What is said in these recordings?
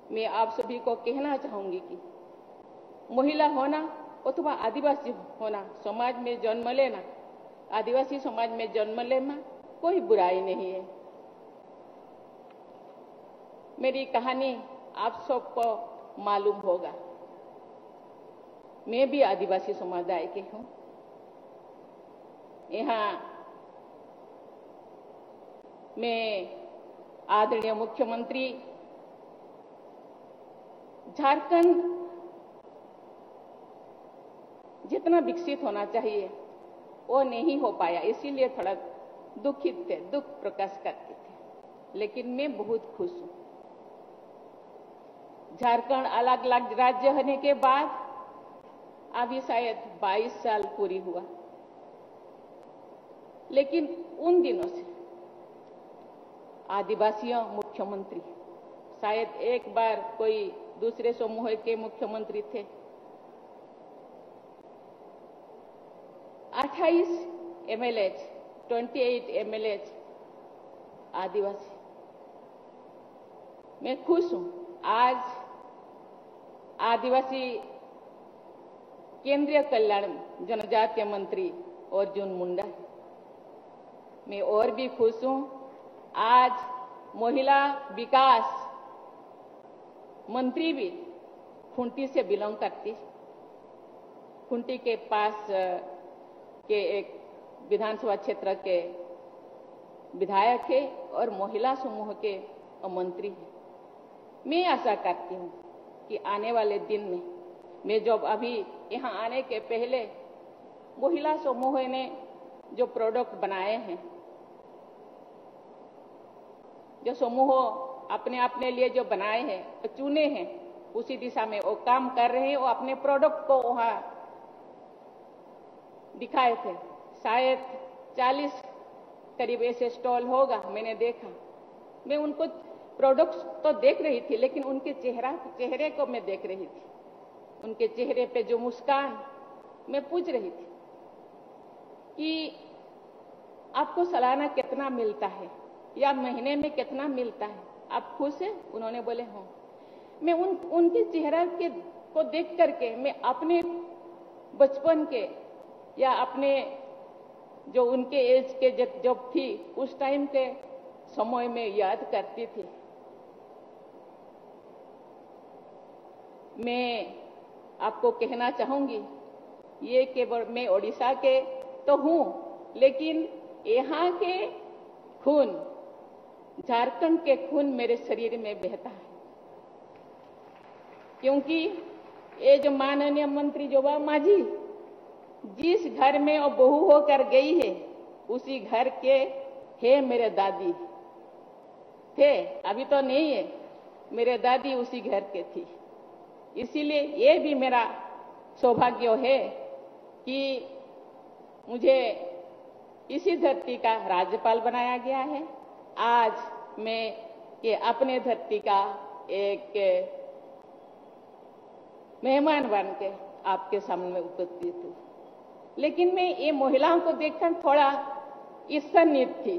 मैं आप सभी को कहना चाहूंगी कि महिला होना अथवा आदिवासी होना, समाज में जन्म लेना, आदिवासी समाज में जन्म लेना कोई बुराई नहीं है। मेरी कहानी आप सबको मालूम होगा। मैं भी आदिवासी समुदाय की हूं। यहाँ मैं आदरणीय मुख्यमंत्री झारखंड जितना विकसित होना चाहिए वो नहीं हो पाया, इसीलिए थोड़ा दुखित थे, दुख प्रकाश करते थे। लेकिन मैं बहुत खुश हूं। झारखंड अलग अलग राज्य होने के बाद अभी शायद 22 साल पूरी हुआ, लेकिन उन दिनों से आदिवासियों मुख्यमंत्री, शायद एक बार कोई दूसरे समूह के मुख्यमंत्री थे। 28 एमएलए, 28 एमएलए आदिवासी। मैं खुश हूं। आज आदिवासी केंद्रीय कल्याण जनजातीय मंत्री अर्जुन मुंडा है। मैं और भी खुश हूं। आज महिला विकास मंत्री भी खुंटी से बिलोंग करती, खुंटी के पास के एक विधानसभा क्षेत्र के विधायक है और महिला समूह के मंत्री हैं। मैं आशा करती हूं कि आने वाले दिन में, मैं जब अभी यहाँ आने के पहले महिला समूह ने जो प्रोडक्ट बनाए हैं, जो समूह अपने लिए जो बनाए हैं, चुने हैं, उसी दिशा में वो काम कर रहे हैं। वो अपने प्रोडक्ट को वहां दिखाए थे। शायद 40 करीब ऐसे स्टॉल होगा, मैंने देखा। मैं उनको प्रोडक्ट्स तो देख रही थी, लेकिन उनके चेहरे को मैं देख रही थी। उनके चेहरे पे जो मुस्कान, मैं पूछ रही थी कि आपको सालाना कितना मिलता है या महीने में कितना मिलता है, आप खुश हैं? उन्होंने बोले हाँ। मैं उनके चेहरा को देख करके मैं अपने बचपन के या अपने जो उनके एज के जब थी उस टाइम के समय में याद करती थी। मैं आपको कहना चाहूंगी, ये केवल मैं ओडिशा के तो हूं, लेकिन यहाँ के खून, झारखंड के खून मेरे शरीर में बहता है। क्योंकि ये जो माननीय मंत्री जोबा मांझी जिस घर में वो बहू होकर गई है, उसी घर के है मेरे दादी थे। अभी तो नहीं है, मेरे दादी उसी घर के थी। इसीलिए ये भी मेरा सौभाग्य है कि मुझे इसी धरती का राज्यपाल बनाया गया है। आज मैं ये अपने धरती का एक मेहमान बन के आपके सामने उपस्थित हूं। लेकिन मैं ये महिलाओं को देखकर थोड़ा ईर्ष्यान्वित थी।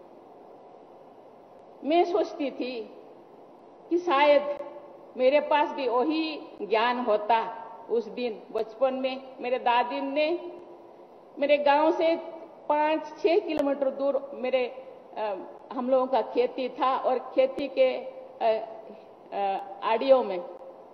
मैं सोचती थी कि शायद मेरे पास भी वही ज्ञान होता। उस दिन बचपन में मेरे दादी ने मेरे गांव से 5-6 किलोमीटर दूर हम लोगों का खेती था, और खेती के आड़ियों में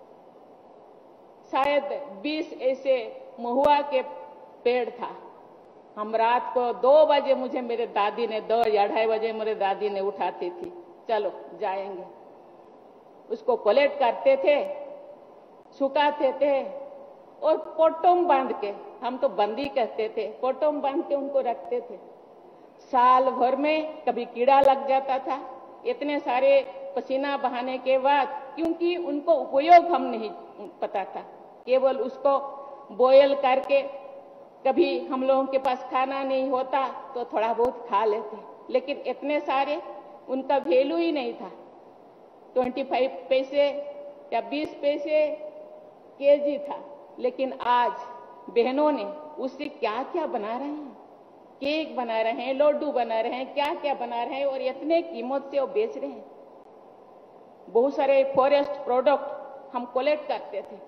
शायद 20 ऐसे महुआ के पेड़ था। हम रात को 2 बजे मुझे मेरे दादी ने 2 या 2:30 बजे मेरे दादी ने उठाती थी, चलो जाएंगे। उसको कलेक्ट करते थे, सुखाते थे और कोटम बांध के, हम तो बंदी कहते थे, कोटम बांध के उनको रखते थे। साल भर में कभी कीड़ा लग जाता था, इतने सारे पसीना बहाने के बाद, क्योंकि उनको उपयोग हम नहीं पता था, केवल उसको बॉयल करके, कभी हम लोगों के पास खाना नहीं होता तो थोड़ा बहुत खा लेते, लेकिन इतने सारे उनका वैल्यू ही नहीं था। 25 पैसे या 20 पैसे केजी था। लेकिन आज बहनों ने उससे क्या क्या बना रहे हैं, केक बना रहे हैं, लड्डू बना रहे हैं, क्या क्या बना रहे हैं, और इतने कीमत से वो बेच रहे हैं। बहुत सारे फॉरेस्ट प्रोडक्ट हम कलेक्ट करते थे,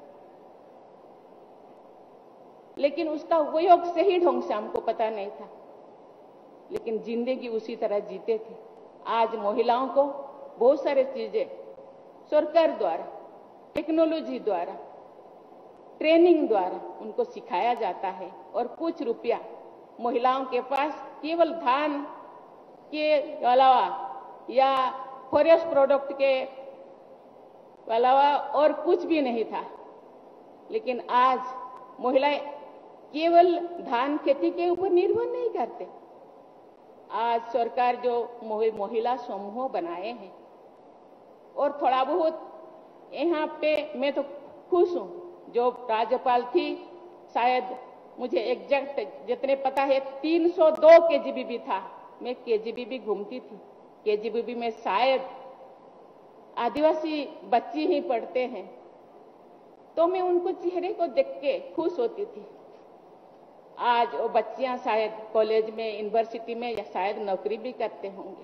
लेकिन उसका उपयोग सही ढंग से हमको पता नहीं था, लेकिन जिंदगी उसी तरह जीते थे। आज महिलाओं को बहुत सारी चीजें सरकार द्वारा, टेक्नोलॉजी द्वारा, ट्रेनिंग द्वारा उनको सिखाया जाता है, और कुछ रुपया महिलाओं के पास केवल धान के अलावा या फॉरेस्ट प्रोडक्ट के अलावा और कुछ भी नहीं था। लेकिन आज महिलाएं केवल धान खेती के ऊपर निर्भर नहीं करते। आज सरकार जो महिला समूह बनाए हैं, और थोड़ा बहुत यहाँ पे मैं तो खुश हूँ। जो राज्यपाल थी, शायद मुझे एग्जैक्ट जितने पता है 302 केजीबीबी था। मैं केजीबीबी घूमती थी, केजीबीबी में शायद आदिवासी बच्ची ही पढ़ते हैं, तो मैं उनको चेहरे को देख के खुश होती थी। आज वो बच्चियां शायद कॉलेज में, यूनिवर्सिटी में या शायद नौकरी भी करते होंगे।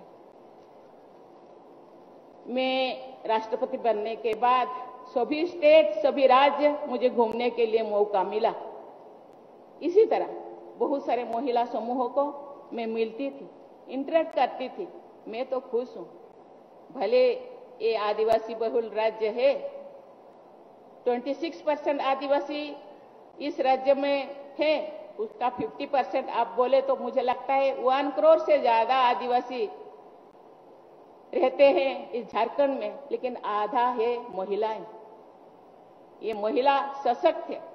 मैं राष्ट्रपति बनने के बाद सभी स्टेट, सभी राज्य मुझे घूमने के लिए मौका मिला। इसी तरह बहुत सारे महिला समूहों को मैं मिलती थी, इंटरेक्ट करती थी। मैं तो खुश हूं। भले ये आदिवासी बहुल राज्य है, 26% आदिवासी इस राज्य में है, उसका 50% आप बोले तो मुझे लगता है 1 करोड़ से ज्यादा आदिवासी रहते हैं इस झारखंड में, लेकिन आधा है महिलाएं। ये महिला सशक्त है,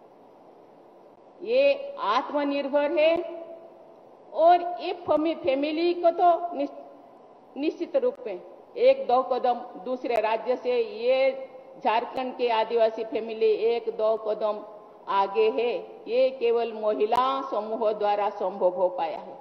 ये आत्मनिर्भर है, और ये फैमिली को तो निश्चित रूप में 1-2 कदम दूसरे राज्य से ये झारखंड के आदिवासी फैमिली 1-2 कदम आगे है। ये केवल महिला समूह द्वारा संभव हो पाया है।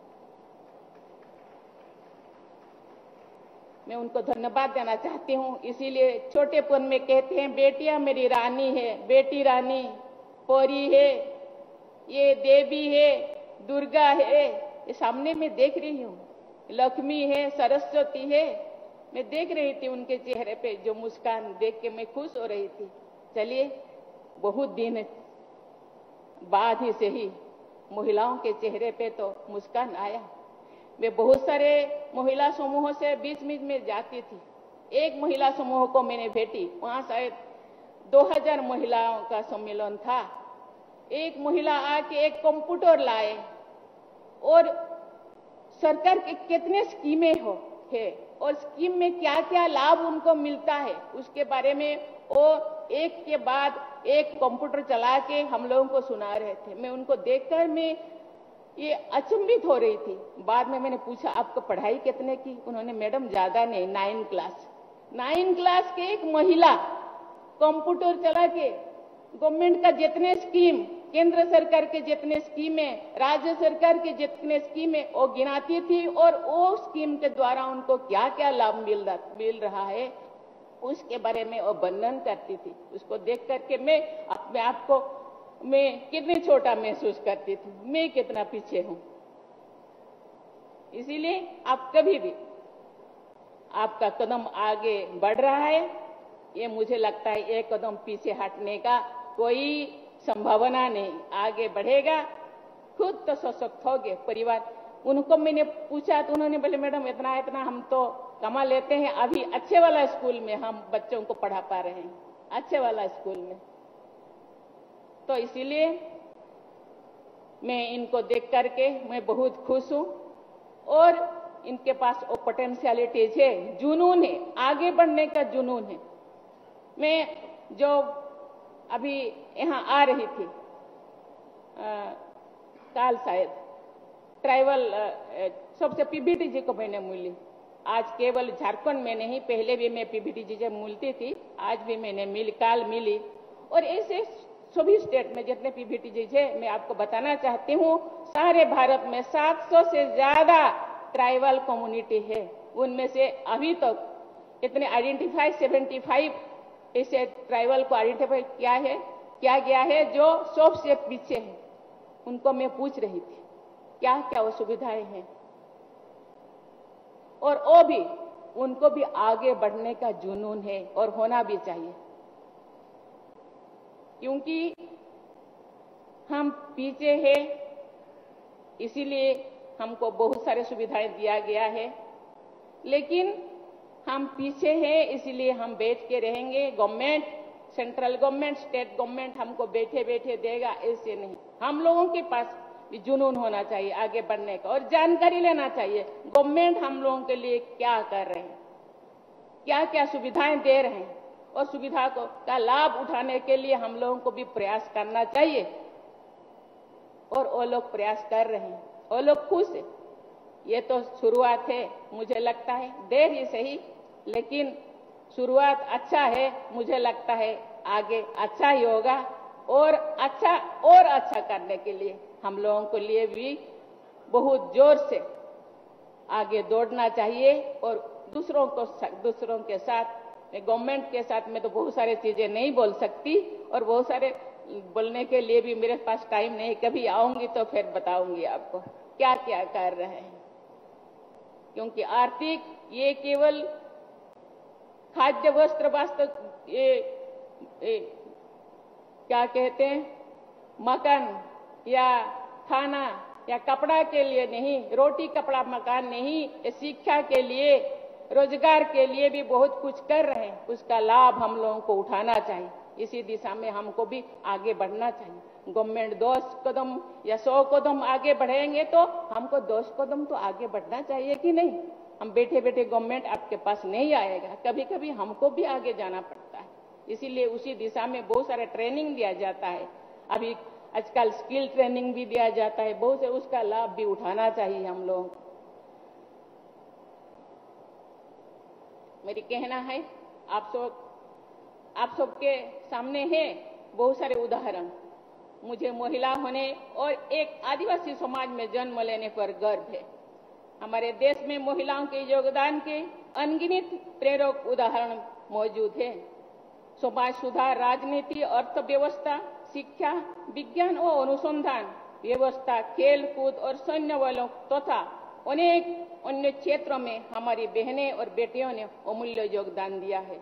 मैं उनको धन्यवाद देना चाहती हूँ। इसीलिए छोटेपन में कहते हैं बेटियां मेरी रानी है, बेटी रानी, परी है, ये देवी है, दुर्गा है, ये सामने में देख रही हूँ, लक्ष्मी है, सरस्वती है। मैं देख रही थी उनके चेहरे पे जो मुस्कान देख के मैं खुश हो रही थी। चलिए, बहुत दिन बाद ही से ही महिलाओं के चेहरे पे तो मुस्कान आया। मैं बहुत सारे महिला समूहों से बीच में जाती थी। एक महिला समूह को मैंने भेटी, वहां शायद 2000 महिलाओं का सम्मेलन था। एक महिला आके एक कंप्यूटर लाए, और सरकार के कितने स्कीमें है और स्कीम में क्या क्या लाभ उनको मिलता है, उसके बारे में वो एक के बाद एक कंप्यूटर चला के हम लोगों को सुना रहे थे। मैं उनको देखकर मैं ये अचंभित हो रही थी। बाद में मैंने पूछा आपको पढ़ाई कितने की? उन्होंने मैडम ज्यादा नहीं, 9 क्लास। 9 क्लास के एक महिला कंप्यूटर चला के गवर्नमेंट का जितने स्कीम, केंद्र सरकार के जितने स्कीमें, राज्य सरकार के जितने स्कीमें वो गिनाती थी, और वो स्कीम के द्वारा उनको क्या क्या लाभ मिल रहा है उसके बारे में वो वर्णन करती थी। उसको देख करके मैं अपने आप को मैं कितनी छोटा महसूस करती थी, मैं कितना पीछे हूं। इसीलिए आप कभी भी आपका कदम आगे बढ़ रहा है, ये मुझे लगता है एक कदम पीछे हटने का कोई संभावना नहीं। आगे बढ़ेगा, खुद तो सशक्त हो गए। परिवार, उनको मैंने पूछा तो उन्होंने बोले मैडम इतना हम तो कमा लेते हैं, अभी अच्छे वाला स्कूल में हम बच्चों को पढ़ा पा रहे हैं, अच्छे वाला स्कूल में। तो इसीलिए मैं इनको देख करके मैं बहुत खुश हूं, और इनके पास वो पोटेंशियलिटीज है, जुनून है, आगे बढ़ने का जुनून है। मैं जो अभी यहाँ आ रही थी काल, शायद ट्राइबल सबसे पीबीटी जी को मैंने मिली। आज केवल झारखंड में नहीं, पहले भी मैं पीबीटी जी से मिलती थी, आज भी मैंने काल मिली। और ऐसे सभी स्टेट में जितने पीबीटी जी है, मैं आपको बताना चाहती हूँ, सारे भारत में 700 से ज्यादा ट्राइबल कम्युनिटी है। उनमें से अभी तक इतने आइडेंटिफाई 75 ऐसे ट्राइबल को आइडेंटिफाई किया गया है जो सबसे पीछे है। उनको मैं पूछ रही थी क्या क्या वो सुविधाएं हैं, और वो भी उनको भी आगे बढ़ने का जुनून है और होना भी चाहिए, क्योंकि हम पीछे हैं, इसीलिए हमको बहुत सारे सुविधाएं दिया गया है, लेकिन हम पीछे हैं इसलिए हम बैठ के रहेंगे। Government, central government, state government हमको बैठे बैठे देगा, ऐसे नहीं। हम लोगों के पास भी जुनून होना चाहिए आगे बढ़ने का और जानकारी लेना चाहिए गवर्नमेंट हम लोगों के लिए क्या कर रहे हैं, क्या क्या सुविधाएं दे रहे हैं, और सुविधा का लाभ उठाने के लिए हम लोगों को भी प्रयास करना चाहिए। और वो लोग प्रयास कर रहे हैं, वो लोग खुश है। ये तो शुरुआत है, मुझे लगता है देर ही सही, लेकिन शुरुआत अच्छा है। मुझे लगता है आगे अच्छा ही होगा, और अच्छा करने के लिए हम लोगों को लिए भी बहुत जोर से आगे दौड़ना चाहिए। और दूसरों के साथ, गवर्नमेंट के साथ में तो बहुत सारी चीजें नहीं बोल सकती, और बहुत सारे बोलने के लिए भी मेरे पास टाइम नहीं। कभी आऊंगी तो फिर बताऊंगी आपको क्या क्या कर रहे हैं, क्योंकि आर्थिक ये केवल खाद्य वस्त्र वास्तव ये क्या कहते हैं, मकान या खाना या कपड़ा के लिए नहीं, रोटी कपड़ा मकान नहीं, ये शिक्षा के लिए, रोजगार के लिए भी बहुत कुछ कर रहे हैं। उसका लाभ हम लोगों को उठाना चाहिए। इसी दिशा में हमको भी आगे बढ़ना चाहिए। गवर्नमेंट 10 कदम या 100 कदम आगे बढ़ेंगे तो हमको 10 कदम तो आगे बढ़ना चाहिए कि नहीं। हम बैठे बैठे गवर्नमेंट आपके पास नहीं आएगा, कभी कभी हमको भी आगे जाना पड़ता है। इसीलिए उसी दिशा में बहुत सारे ट्रेनिंग दिया जाता है। अभी आजकल स्किल ट्रेनिंग भी दिया जाता है, बहुत से उसका लाभ भी उठाना चाहिए हम लोग। मेरी कहना है आप सबके सामने है बहुत सारे उदाहरण। मुझे महिला होने और एक आदिवासी समाज में जन्म लेने पर गर्व है। हमारे देश में महिलाओं के योगदान के अनगिनत प्रेरक उदाहरण मौजूद है। समाज सुधार, राजनीति, अर्थव्यवस्था, शिक्षा, विज्ञान और अनुसंधान व्यवस्था, खेल कूद और सैन्य बलों तथा अनेक अन्य क्षेत्रों में हमारी बहनें और बेटियों ने अमूल्य योगदान दिया है।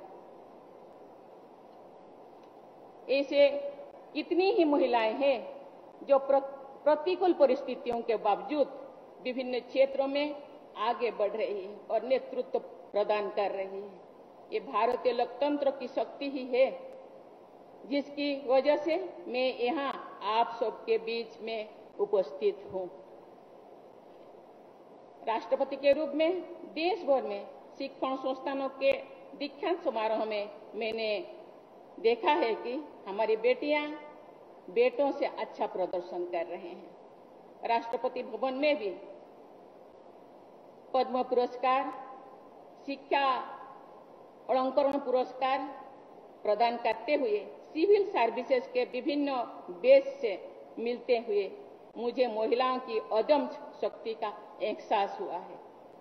ऐसे कितनी ही महिलाएं हैं जो प्रतिकूल परिस्थितियों के बावजूद विभिन्न क्षेत्रों में आगे बढ़ रही है और नेतृत्व प्रदान कर रही है। ये भारतीय लोकतंत्र की शक्ति ही है, जिसकी वजह से मैं यहाँ आप सबके बीच में उपस्थित हूँ। राष्ट्रपति के रूप में देश भर में शिक्षण संस्थानों के दीक्षांत समारोह में मैंने देखा है कि हमारी बेटियां बेटों से अच्छा प्रदर्शन कर रहे हैं। राष्ट्रपति भवन में भी पद्म पुरस्कार, शिक्षा अलंकरण पुरस्कार प्रदान करते हुए सिविल सर्विसेज के विभिन्न बेस से मिलते हुए मुझे महिलाओं की अदम्य शक्ति का एहसास हुआ है।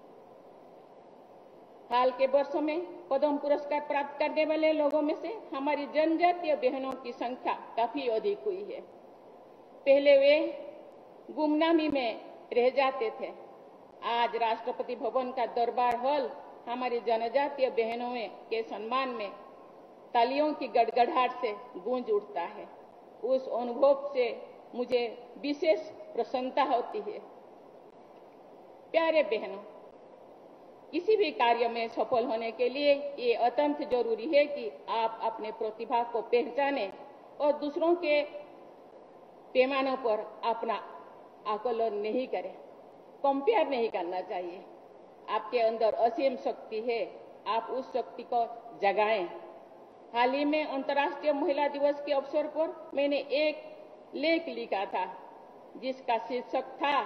हाल के वर्षों में पद्म पुरस्कार प्राप्त करने वाले लोगों में से हमारी जनजातीय बहनों की संख्या काफी अधिक हुई है। पहले वे गुमनामी में रह जाते थे, आज राष्ट्रपति भवन का दरबार हॉल हमारी जनजातीय बहनों के सम्मान में तालियों की गड़गड़ाहट से गूंज उठता है। उस अनुभव से मुझे विशेष प्रसन्नता होती है। प्यारे बहनों, किसी भी कार्य में सफल होने के लिए ये अत्यंत जरूरी है कि आप अपने प्रतिभा को पहचानें और दूसरों के पैमानों पर अपना आकलन नहीं करें, कंपेयर नहीं करना चाहिए। आपके अंदर असीम शक्ति है, आप उस शक्ति को जगाएं। हाल ही में अंतर्राष्ट्रीय महिला दिवस के अवसर पर मैंने एक लेख लिखा था जिसका शीर्षक था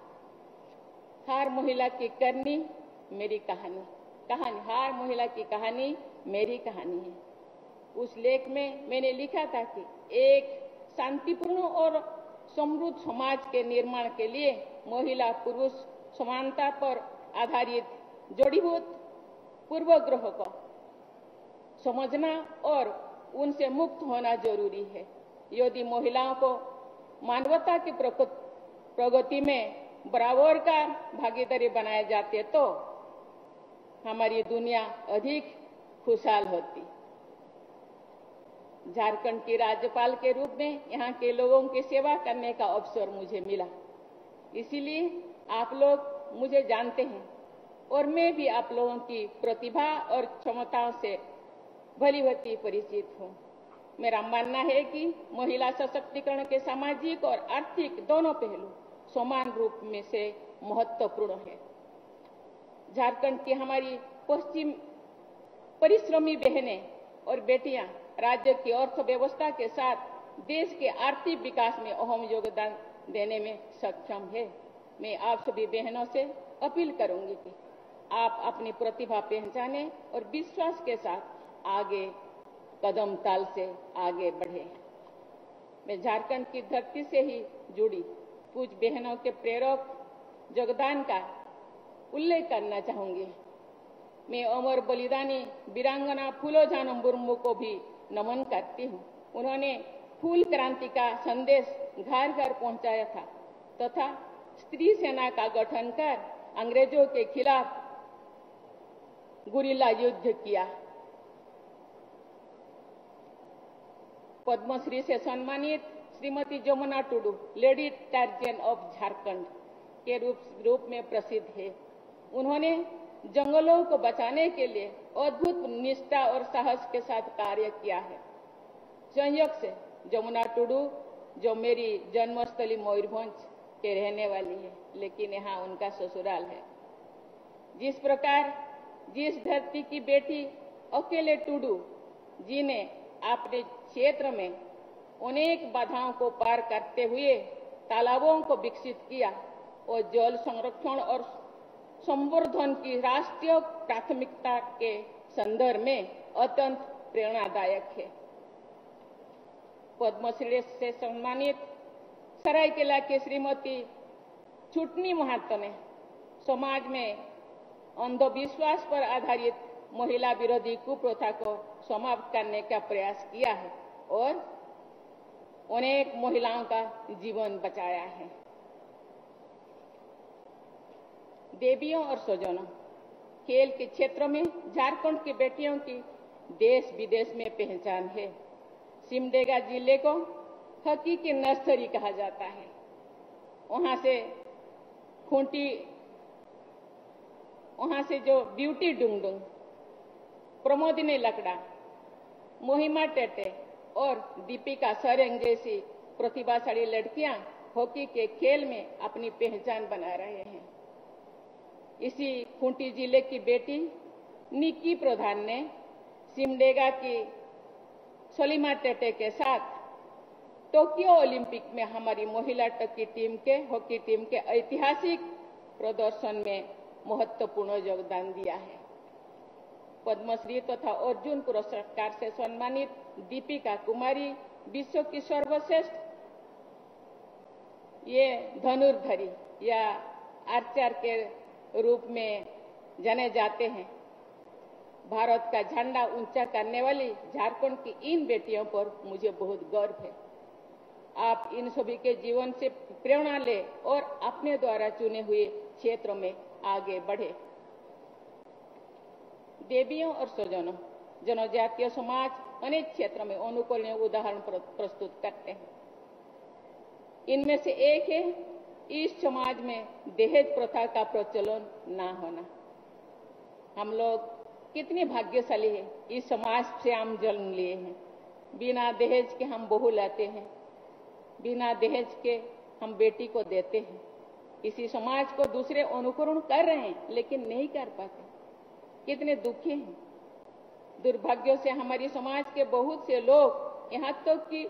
हर महिला की करनी मेरी कहानी। हर महिला की कहानी मेरी कहानी है। उस लेख में मैंने लिखा था कि एक शांतिपूर्ण और समृद्ध समाज के निर्माण के लिए महिला पुरुष समानता पर आधारित जड़ीभूत पूर्वग्रह को समझना और उनसे मुक्त होना जरूरी है। यदि महिलाओं को मानवता की प्रगति में बराबर का भागीदारी बनाए जाते तो हमारी दुनिया अधिक खुशहाल होती। झारखंड की राज्यपाल के रूप में यहाँ के लोगों की सेवा करने का अवसर मुझे मिला। इसीलिए आप लोग मुझे जानते हैं और मैं भी आप लोगों की प्रतिभा और क्षमताओं से भली भांति परिचित हूँ। मेरा मानना है कि महिला सशक्तिकरण के सामाजिक और आर्थिक दोनों पहलू समान रूप में से महत्वपूर्ण है। झारखंड की हमारी पश्चिम परिश्रमी बहनें और बेटियां राज्य की अर्थव्यवस्था के साथ देश के आर्थिक विकास में अहम योगदान देने में सक्षम है। मैं आप सभी बहनों से अपील करूंगी कि आप अपनी प्रतिभा पहचाने और विश्वास के साथ आगे कदम ताल से आगे बढ़े। मैं झारखंड की धरती से ही जुड़ी कुछ बहनों के प्रेरक योगदान का उल्लेख करना चाहूंगी। मैं अमर बलिदानी वीरांगना फूलो झानो मुर्मू को भी नमन करती हूँ। उन्होंने फूल क्रांति का संदेश घर घर पहुंचाया था तथा स्त्री सेना का गठन कर अंग्रेजों के खिलाफ गुरिल्ला युद्ध किया। पद्मश्री से सम्मानित Shrimati Jamuna Tudu lady Tarzan of Jharkhand के रूप में प्रसिद्ध है। उन्होंने जंगलों को बचाने के लिए अद्भुत निष्ठा और साहस के साथ कार्य किया है। संयोग से जमुना टुडू, जो मेरी जन्मस्थली मयूरभंज के रहने वाली है, लेकिन यहाँ उनका ससुराल है। जिस प्रकार जिस धरती की बेटी अकेले टुडू जी ने अपने क्षेत्र में अनेक बाधाओं को पार करते हुए तालाबों को विकसित किया और जल संरक्षण और संवर्धन की राष्ट्रीय प्राथमिकता के संदर्भ में अत्यंत प्रेरणादायक है। पद्मश्री से सम्मानित सरायकेला की श्रीमती छुटनी महतो ने समाज में अंधविश्वास पर आधारित महिला विरोधी कुप्रथा को समाप्त करने का प्रयास किया है और अनेक महिलाओं का जीवन बचाया है। देवियों और स्वजनों, खेल के क्षेत्र में झारखंड की बेटियों की देश विदेश में पहचान है। सिमडेगा जिले को हॉकी की नर्सरी कहा जाता है। वहां से जो ब्यूटी डुंगडुंग, प्रमोदिनी लकड़ा, मोहिमा टेटे और दीपिका सरेंग जैसी प्रतिभाशाली लड़कियां हॉकी के खेल में अपनी पहचान बना रहे हैं। इसी खूंटी जिले की बेटी निक्की प्रधान ने सिमडेगा की सलीमा टेटे के साथ टोक्यो ओलंपिक में हमारी महिला हॉकी टीम के ऐतिहासिक प्रदर्शन में महत्वपूर्ण योगदान दिया है। पद्मश्री तथा अर्जुन पुरस्कार से सम्मानित दीपिका कुमारी विश्व की सर्वश्रेष्ठ ये धनुर्धरी या आर्चर के रूप में जाने जाते हैं। भारत का झंडा ऊंचा करने वाली झारखंड की इन बेटियों पर मुझे बहुत गर्व है। आप इन सभी के जीवन से प्रेरणा ले और अपने द्वारा चुने हुए क्षेत्रों में आगे बढ़े। देवियों और स्वजनों, जनजातीय समाज अनेक क्षेत्रों में अनुकरणीय उदाहरण प्रस्तुत करते हैं। इनमें से एक है इस समाज में दहेज प्रथा का प्रचलन ना होना। हम लोग कितने भाग्यशाली हैं, इस समाज से हम जन्म लिए हैं। बिना दहेज के हम बहू लाते हैं, बिना दहेज के हम बेटी को देते हैं। इसी समाज को दूसरे अनुकरण कर रहे हैं लेकिन नहीं कर पाते। कितने दुखी हैं। दुर्भाग्य से हमारी समाज के बहुत से लोग, यहाँ तक कि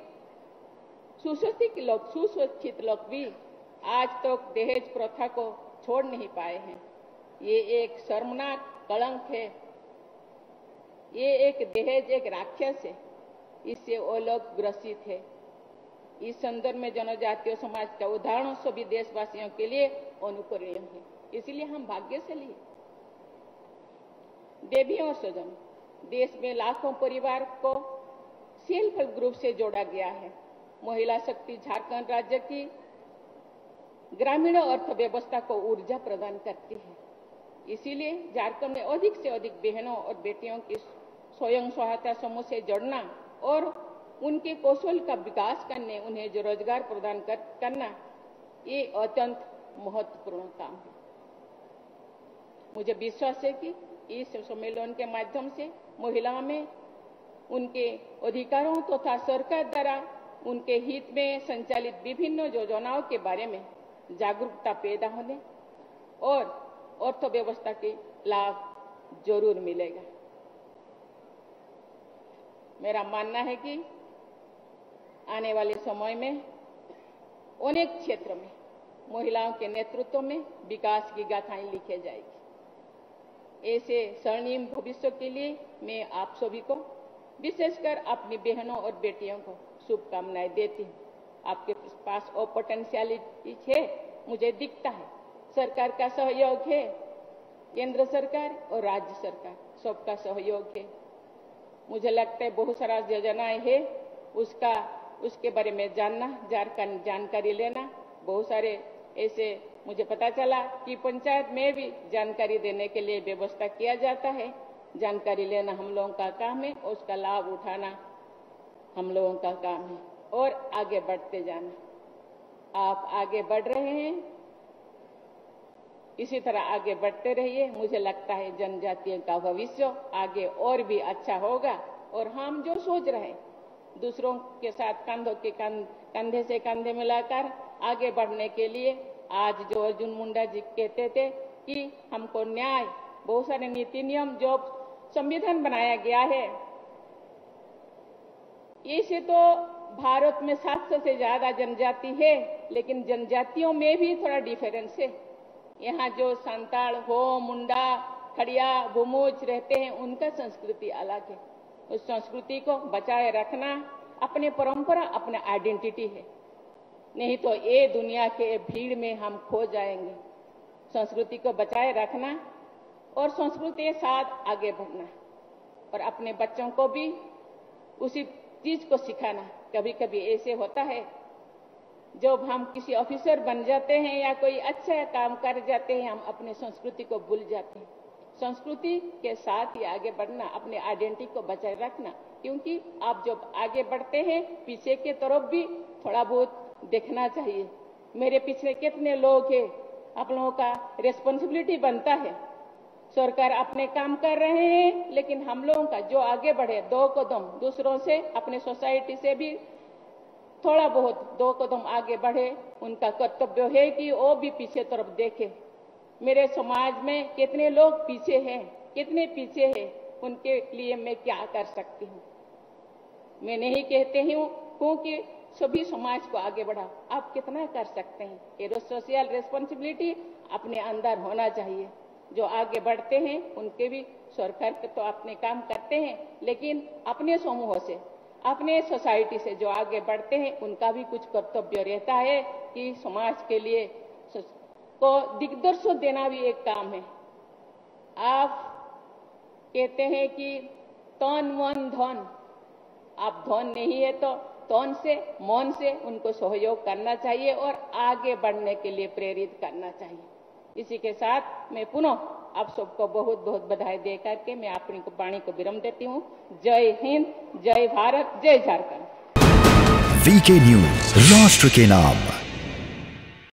सुशिक्षित लोग भी आज तक दहेज प्रथा को छोड़ नहीं पाए हैं। ये एक शर्मनाक कलंक है। ये एक दहेज एक राक्षस है, इससे वो लोग ग्रसित है। इस संदर्भ में जनजातीय समाज का उदाहरण सभी देशवासियों के लिए अनुकरणीय है। इसलिए हम भाग्यशाली हैं। देवियों और स्वजन, देश में लाखों परिवार को सेल्फ हेल्प ग्रुप से जोड़ा गया है। महिला शक्ति झारखंड राज्य की ग्रामीण अर्थव्यवस्था को ऊर्जा प्रदान करती है। इसीलिए झारखंड में अधिक से अधिक बहनों और बेटियों की स्वयं सहायता समूह से जोड़ना और उनके कौशल का विकास करने, उन्हें जो रोजगार प्रदान करना, ये अत्यंत महत्वपूर्ण काम है। मुझे विश्वास है कि इस सम्मेलन के माध्यम से महिलाओं में उनके अधिकारों तथा सरकार द्वारा उनके हित में संचालित विभिन्न योजनाओं के बारे में जागरूकता पैदा होने और अर्थव्यवस्था के लाभ जरूर मिलेगा। मेरा मानना है कि आने वाले समय में अनेक क्षेत्रों में महिलाओं के नेतृत्व में विकास की गाथाएं लिखी जाएगी। ऐसे स्वर्णिम भविष्य के लिए मैं आप सभी को, विशेषकर अपनी बहनों और बेटियों को शुभकामनाएं देती हूँ। आपके पास और पोटेंशियलिटी है, मुझे दिखता है। सरकार का सहयोग है, केंद्र सरकार और राज्य सरकार सबका सहयोग है। मुझे लगता है बहुत सारा योजनाएं है, उसके बारे में जानना, जानकारी लेना। बहुत सारे ऐसे मुझे पता चला कि पंचायत में भी जानकारी देने के लिए व्यवस्था किया जाता है। जानकारी लेना हम लोगों का काम है और उसका लाभ उठाना हम लोगों का काम है और आगे बढ़ते जाना। आप आगे बढ़ रहे हैं, इसी तरह आगे बढ़ते रहिए। मुझे लगता है जनजातियों का भविष्य आगे और भी अच्छा होगा और हम जो सोच रहे हैं दूसरों के साथ कंधे से कंधे मिलाकर आगे बढ़ने के लिए, आज जो अर्जुन मुंडा जी कहते थे कि हमको न्याय, बहुत सारे नीति नियम जो संविधान बनाया गया है, इसे तो भारत में 700 से ज्यादा जनजाति है, लेकिन जनजातियों में भी थोड़ा डिफरेंस है। यहाँ जो संताल, हो, मुंडा, खड़िया, भूमुज रहते हैं, उनका संस्कृति अलग है। उस संस्कृति को बचाए रखना अपने परंपरा, अपना आइडेंटिटी है। नहीं तो ये दुनिया के भीड़ में हम खो जाएंगे। संस्कृति को बचाए रखना और संस्कृति के साथ आगे बढ़ना और अपने बच्चों को भी उसी चीज को सिखाना। कभी कभी ऐसे होता है जब हम किसी ऑफिसर बन जाते हैं या कोई अच्छा काम कर जाते हैं, हम अपने संस्कृति को भूल जाते हैं। संस्कृति के साथ ही आगे बढ़ना, अपने आइडेंटिटी को बचाए रखना, क्योंकि आप जब आगे बढ़ते हैं पीछे के तरफ भी थोड़ा बहुत देखना चाहिए। मेरे पीछे कितने लोग हैं, आप लोगों का रिस्पॉन्सिबिलिटी बनता है। सरकार अपने काम कर रहे हैं, लेकिन हम लोगों का जो आगे बढ़े, 2 कदम दूसरों से, अपने सोसाइटी से भी थोड़ा बहुत 2 कदम आगे बढ़े। उनका कर्तव्य है कि वो भी पीछे तरफ देखे। मेरे समाज में कितने लोग पीछे हैं, कितने पीछे हैं, उनके लिए मैं क्या कर सकती हूँ। मैं नहीं कहते हूँ क्योंकि सभी समाज को आगे बढ़ाओ, आप कितना कर सकते हैं। ये सोशल रिस्पॉन्सिबिलिटी अपने अंदर होना चाहिए। जो आगे बढ़ते हैं उनके भी, सरकार तो अपने काम करते हैं, लेकिन अपने समूह से, अपने सोसाइटी से जो आगे बढ़ते हैं उनका भी कुछ कर्तव्य रहता है कि समाज के लिए को दिग्दर्शन देना भी एक काम है। आप कहते हैं कि तन मन धन, आप धन नहीं है तो तन से, मन से उनको सहयोग करना चाहिए और आगे बढ़ने के लिए प्रेरित करना चाहिए। इसी के साथ मैं पुनः आप सबको बहुत बहुत बधाई दे करके मैं अपनी वाणी को विराम देती हूँ। जय हिंद, जय भारत, जय झारखंड। वीके न्यूज, राष्ट्र के नाम।